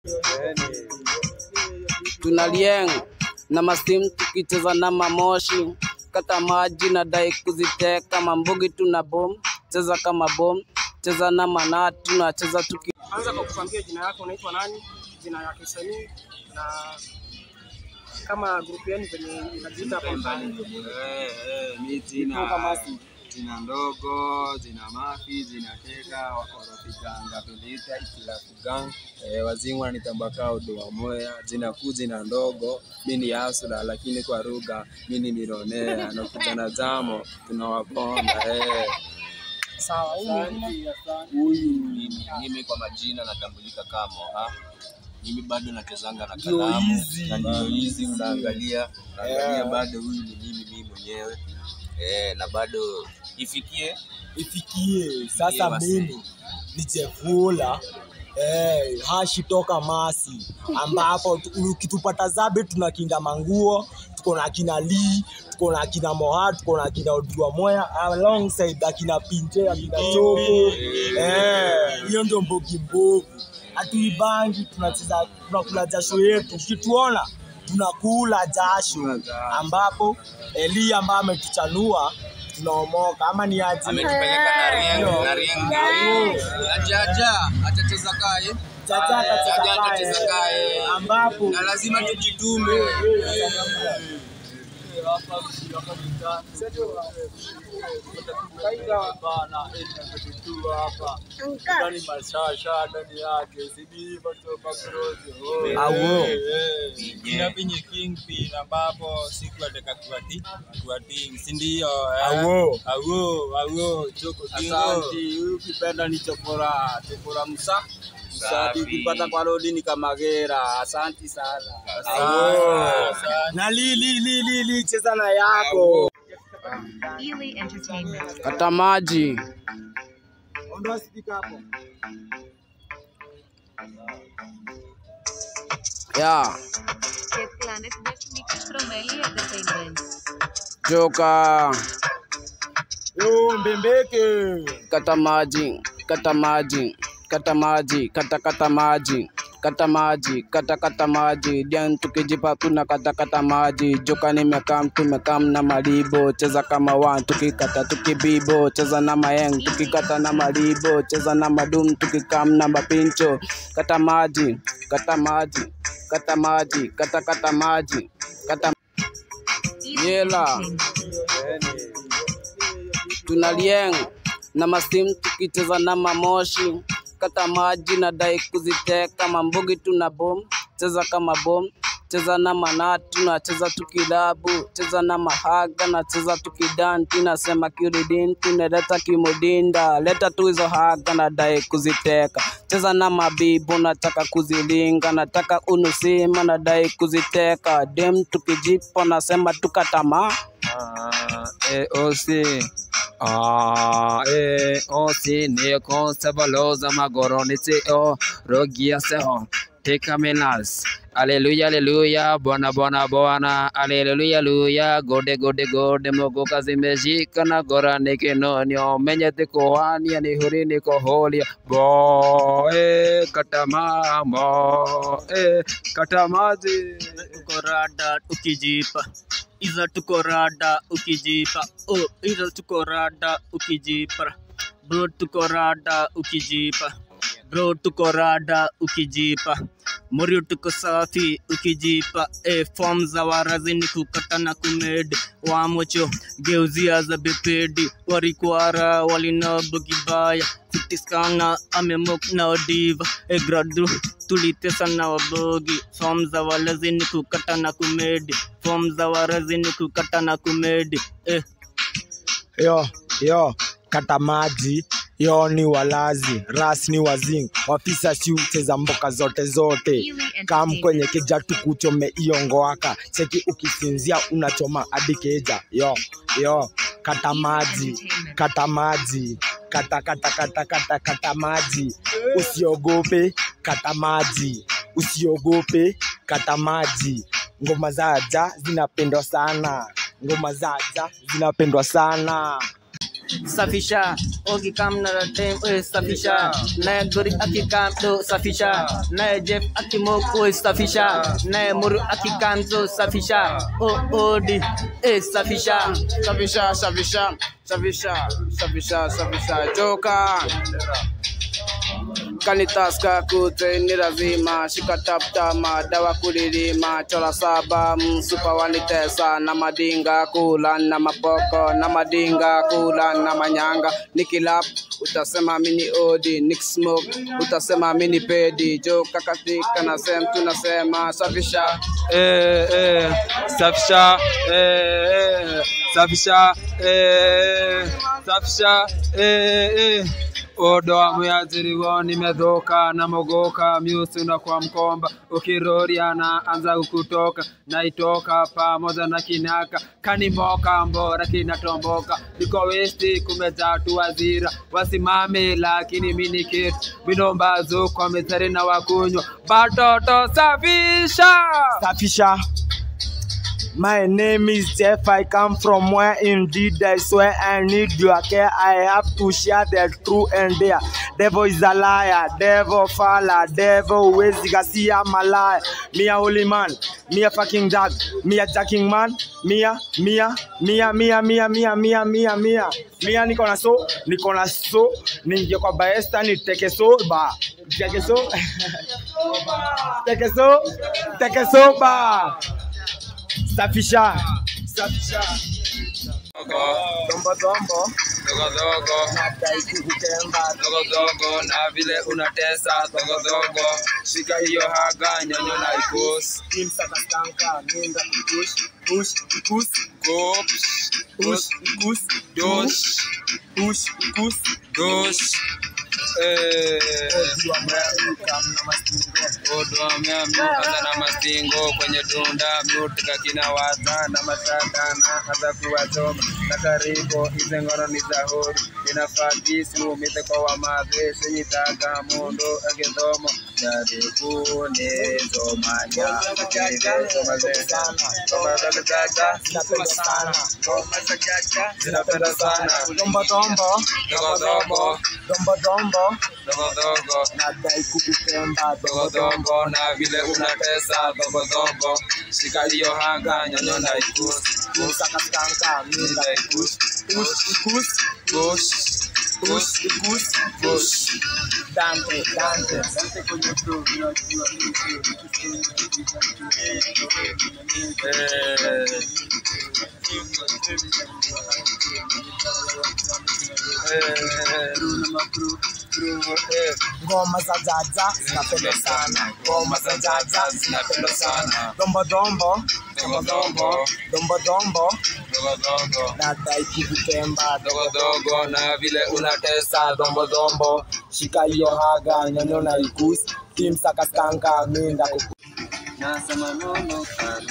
Tunalieng na masim tukicheza na mamoshi. Kata maji na dai kuziteka mambugi tuna bom. Cheza kama bom. Cheza na manati tunacheza tuki. Anza kwa kukwambia jina yako, unaitwa nani? Jina ya kisanii na kama grupu yenu venye inajiita hapo ndani. Mimi jina ndogo, jina mafi, jina teka, wako rafika ngapelita Istilafu Gang. Wazimu wanitambaka Odoa Moya, jina kuu jina ndogo, mimi ni Asula lakini kwa lugha mimi ni Milionea na kijana Zamo tunawaponda Sawa, huyu mimi kwa majina natambulika kama mimi bado nachezanga na kalamu na ndio hizi unaangalia bado huyu ni mimi mwenyewe na bado ifikie sasa mimi ni Jefula hashi toka Masi ambapo ukitupata Zabe tunakinda manguo, tuko na kina Lee, tuko na kina Moha, tuko na kina Odoa Moya alongside akina Pinche, akina Choko. Hiyo ndio mbogi mbovu. Hatuibangi, tunacheza, tunakula jasho yetu. Ukituona tunakula jasho ambapo Eli ambaye ametuchanua tunaomoka ama ni aje ametupeleka na Rieng Jaja atacheza kae atacheza kae ambapo na lazima tujitume Kina pinye Kingpin ambapo siku ataka kuati sindio Choko Dingo. Asante, ukipenda ni Chokora Musa. Ukipata kwa rodi ni Kamagera. Asante sana. Na li cheza na yako. Kata maji. Ondoa speaker hapo. Planet Mix from Eli Entertainment. Joka. Mbembeke. Kata maji. Kata maji. Dian tukijipa tuna kata maji. Joka tumekam na maribo. Cheza kama wan tukikata tukibibo. Cheza na mayeng tukikata na maribo. Cheza na madum tukikam na mapincho. Kata maji. Yela. Tunalieng na masim tukicheza na mamoshi. Kata maji na dai kuziteka mambugi tuna bom. Cheza kama bom. Cheza na manati tunacheza tukilabu. Cheza na mahaga na cheza tukidanti. Nasema kiridin tuneleta kimodinda. Leta tu hizo haga na dai kuziteka. Cheza na mabibu nataka kuzilinga. Nataka unusima na dai kuziteka. Dem tukijipo nasema tukatama. Osi ne konsevaloza magoronite rogia seho teka menas Hallelujah Bwana Hallelujah gode mogo kazimeshika na gora nikinonyo menyete kohani ni hurini koholia katamazi Tukorada ukijipa iza tukorada ukijipa iza tukorada ukijipa bro tukorada ukijipa Morio tuko safi ukijipa form za warazi ni kukata na kumedi wamocho geuzia za bepedi warikwara walinobo kibaya fitiskanga amemok na odiva gradu tulitesa na wabogi form za walazi ni kukata na kumedi form za warazi ni kukata na kumedi Yo kata maji. Yo ni walazi, ras ni wazing, wafisa cheza mboka zote. Kam kwenye keja tukuchome iongo waka, cheki ukisinzia unachoma adikeja. Yo, kata maji, kata maji, usiogope, kata maji, ngoma zaja zinapendwa sana, Safisha ukikam na dem safisha na gori akikam do safisha na Jeff akimoko safisha na Muru akikam do safisha odi safisha Safisha, safisha, safisha, safisha, safisha, joka. Kanitaska kute ni lazima, shika taptama, dawa kulilima, chola saba, msupa wanitesa, na madinga kula, na mapoko, na madinga kula, na manyanga, nikilap, utasema mini odi, nick smoke, utasema mini pedi, joka katika na sem, tunasema, safisha, safisha, safisha, safisha, Odoa muyaziriwo nimedhoka na mogoka miusu na kwa mkomba ukiroria na anza kutoka na itoka pamoja na kinaka kanimoka mbora kinatomboka niko westi kumejaa tu wazira wasimame lakini mini kitu binombazo kwa mezari na wakunywa batoto safisha Safisha. My name is Jeff. I come from where indeed I swear I need your care. I have to share the truth and dare. Devil is a liar, devil falla, devil wezi gasia malaya. Me a holy man, me a fucking dog, me a jacking man, Mia niko na so, ninge kwa baesta niteke so ba. Teke so ba. Safisha. Dombo nadai kukemba dogo na vile unatesa dogo shika hiyo haga nyonyo na ikusi kimsa kastanka minda push Odoa na mastingo kwenye tunda mnutika kina waza na masada na hata kuwachoma na karibu hizi ngono ni za hori inafagisi umite kwa wamadhe senyitaka mundu agendomo jarikune zomanya zinapenda sana dombo nadai kukemba dogo na vile unatesa dogo shika hiyo hanga nyonyo na ikusi kimsa kastanka minda push Dante kwenye flow ngoma za jaja zinapenda sana dombo nadai kukemba dogo na vile unatesa dombo shika hiyo haga nyonyo na ikusi kimsa kastanka minda nasema nono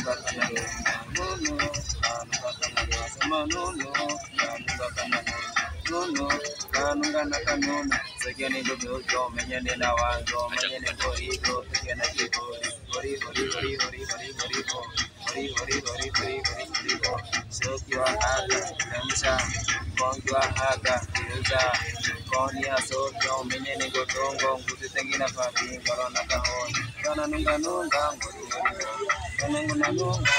kanunga na kanuna segeni dogo menyene na wanzo menyene korido tegena kibori hori sokiwa haga namsha konjwa haga yuza konia sokyo menyene gotongo nguzi tengina papi korona kahoni kana nunga ngori kana nunga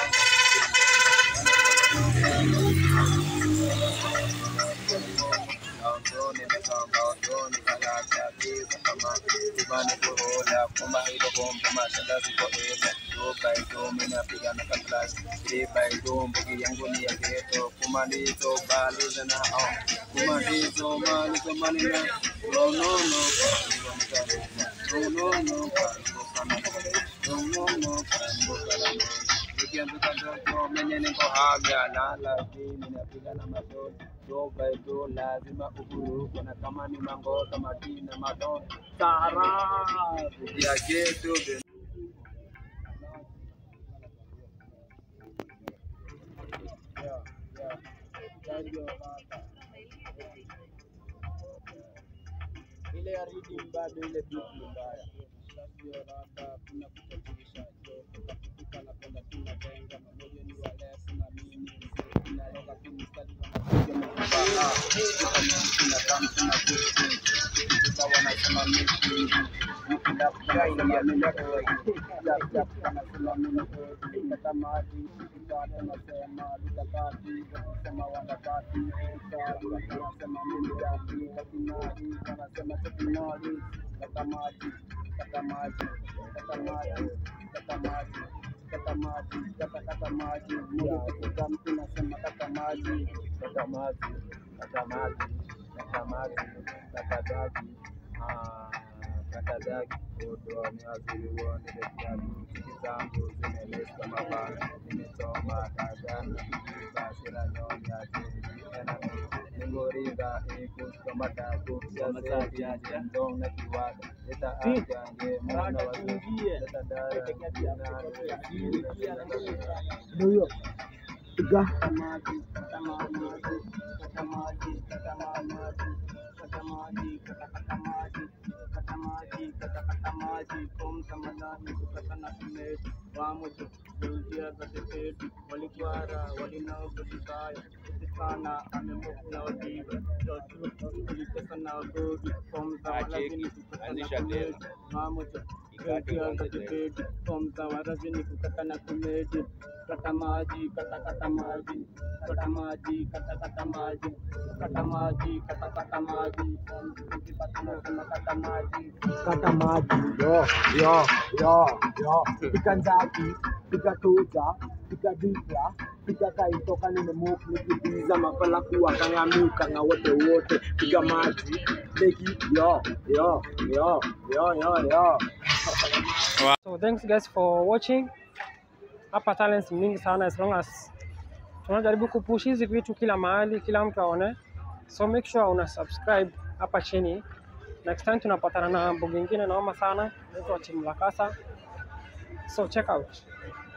Doni kalata kiza kama ibane kuhola kuma hilo bomba mashangazi kwa hela doka ito mina piga na kaklash riba ito mbugi yangu ni ya geto kuma nito baluze na hao kuma nito malizo manina no nikianzuka ndoto menye niko haga na lazima napiga na madoni doba ito lazima uhuru kuna kama ni mangota madina madon sahara ya geto ile ya reading bado ile beat mbaya sio rada kuna kutokuisha tukafika na kwenda tunajenga mamoja ni wale na mimi tunaloka kumstadi wanakuja Kata maji, yo. Pika nzaki, pika toja, pika dipla, pika kaitoka nimemoke nikibiza mapala kuwa kangamuka na wote pika maji, leki yo. So thanks guys for watching. Hapa talents mingi sana, as long as tunajaribu kupush hizi vitu kila mahali, kila mtu aone. So make sure una subscribe hapa chini. Next time tunapatana na mboga nyingine naoma sana, naitwa Team Lakasa. So check out.